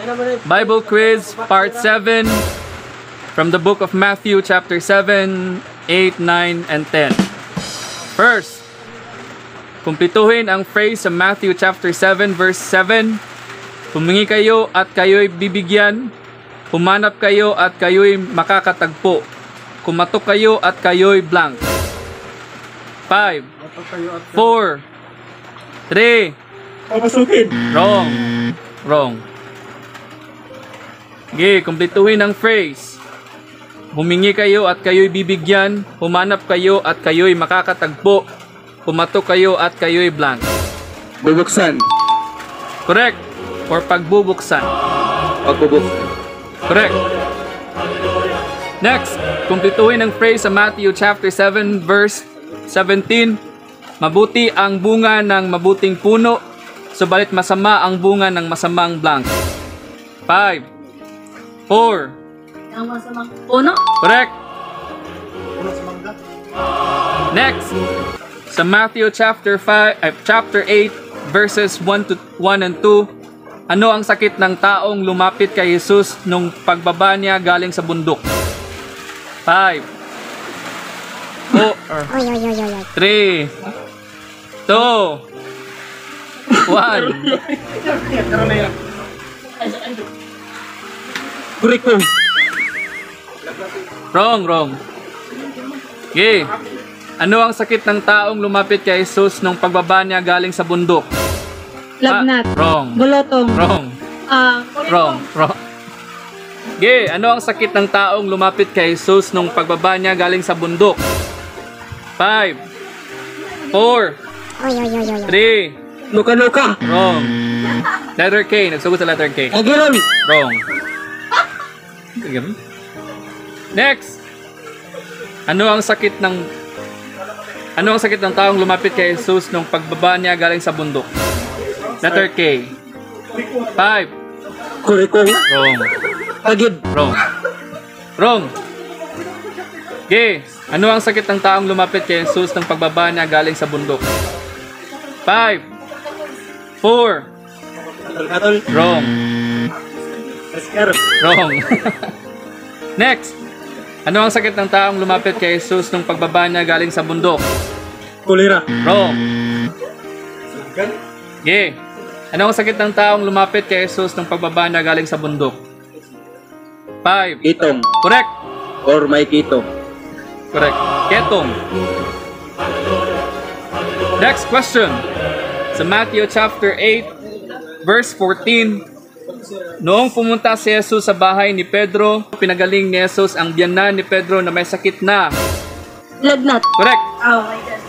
Bible Quiz Part 7 from the book of Matthew chapter 7, 8, 9, and 10. First, kumpletuhin ang phrase sa Matthew chapter 7 verse 7. Humingi kayo at kayo'y bibigyan. Humanap kayo at kayo'y makakatagpo. Kumatok kayo at kayo'y blank. 5, 4, 3. Wrong. Wrong. Okay, kumpletuhin ang phrase. Humingi kayo at kayo'y bibigyan. Humanap kayo at kayo'y makakatagpo. Kumatok kayo at kayo'y blank. Bubuksan. Correct. Or pagbubuksan. Pagbubuksan. Correct. Next, kumpletuhin ang phrase sa Matthew chapter 7 verse 17. Mabuti ang bunga ng mabuting puno, subalit masama ang bunga ng masamang blank. 5, 4. Ang masamang puno? Correct. Next, sa Matthew chapter 8 verses 1 and 2, ano ang sakit ng taong lumapit kay Jesus nung pagbaba niya galing sa bundok? 5, 4, 3, 2, 1. Kuriko. Wrong. Okay. Ano ang sakit ng taong lumapit kay Jesus nung pagbaba niya galing sa bundok? Lagnat. Wrong. Bulotong. Wrong. Wrong. Okay. Ano ang sakit ng taong lumapit kay Jesus nung pagbaba niya galing sa bundok? 5, 4, 3. Luka-luka. Wrong. Letter K. Nagsugot sa letter K. Agiron. Wrong. Next. Ano ang sakit ng taong lumapit kay Jesus nung pagbaba niya galing sa bundok? Letter K. 5. Kuriko. Wrong. Agid. Wrong. Okay. Ano ang sakit ng taong lumapit kay Jesus nung pagbaba niya galing sa bundok? 5, 4. Atol. Wrong. Askar. Wrong. Next. Ano ang sakit ng taong lumapit kay Jesus nung pagbaba niya galing sa bundok? Kulira. Wrong. Okay. Ano ang sakit ng taong lumapit kay Jesus nung pagbaba niya galing sa bundok? 5. Kitong. Correct. Or may kitong. Correct. Ketong. Next question. Sa Matthew chapter 8, verse 14. Noong pumunta si Jesus sa bahay ni Pedro, pinagaling ni Jesus ang biyanan ni Pedro na may sakit na. Lagnat. Correct. Oh my God.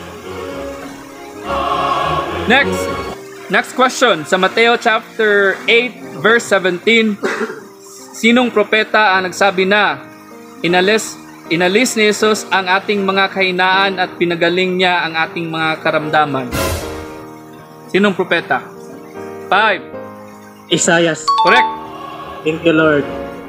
Next question. Sa Mateo chapter 8, verse 17. Sinong propeta ang nagsabi na inalis ni Jesus ang ating mga kahinaan at pinagaling niya ang ating mga karamdaman? Sinong propeta? 5. Isayas. Correct. Thank you, Lord.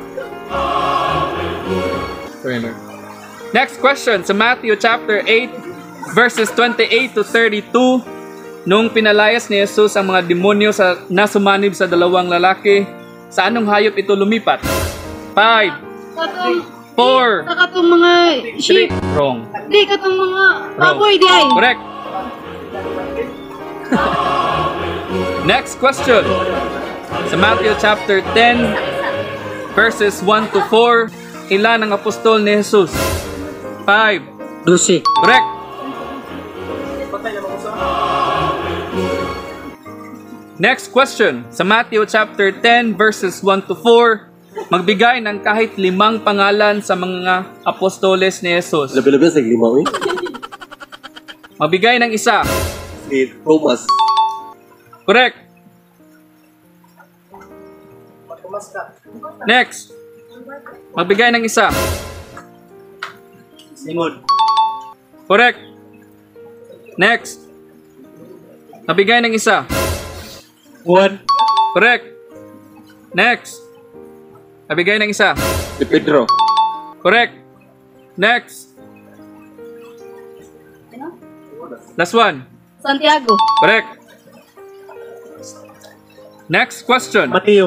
Next question. Sa Matthew chapter 8, verses 28 to 32. Noong pinalayas ni Jesus ang mga demonyo na sumanib sa dalawang lalaki, sa anong hayop ito lumipat? 5, 4, Sa katong mga sheep. Wrong. Di katong mga baboy di ay. Correct. Next question. Sa Matthew chapter 10, verses 1 to 4, ilan ang apostol ni Jesus? 5. 12. Correct. Next question. Sa Matthew chapter 10, verses 1 to 4, magbigay ng kahit 5 pangalan sa mga apostoles ni Jesus. Labi-labi sa 5, eh. Magbigay ng isa. Si Thomas. Correct. Next. Magbigay ng isa. Simon. Correct. Next. Magbigay ng isa. Juan. Correct. Next. Magbigay ng isa. Si Pedro. Correct. Next. Last one. Santiago. Correct. Next question. Mateo.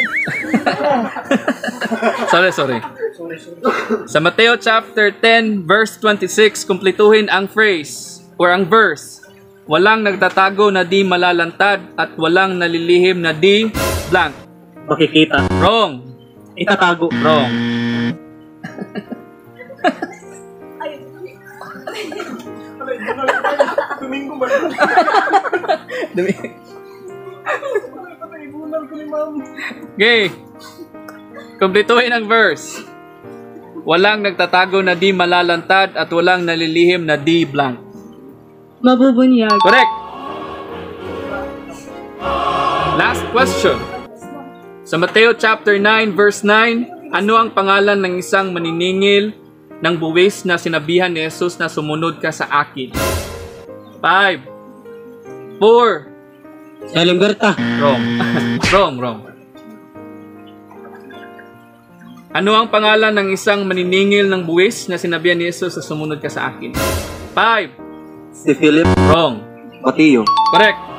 Sorry. Sa Mateo chapter 10 verse 26, kumpletuhin ang phrase or ang verse. Walang nagtatago na di malalantad at walang nalilihim na di blank. Makikita. Wrong. Itatago. Wrong. Okay. Kumpletuhin ang verse. Walang nagtatago na di malalantad at walang nalilihim na di blank. Mabubunyag. Correct. Last question. Sa Mateo chapter 9 verse 9, ano ang pangalan ng isang maniningil ng buwis na sinabihan ni Jesus na sumunod ka sa akin? 5 4 Salimberta. Wrong. Wrong. Ano ang pangalan ng isang maniningil ng buwis na sinabihan ni Jesus na sumunod ka sa akin? 5 Si Philip. Wrong. Mateo. Correct.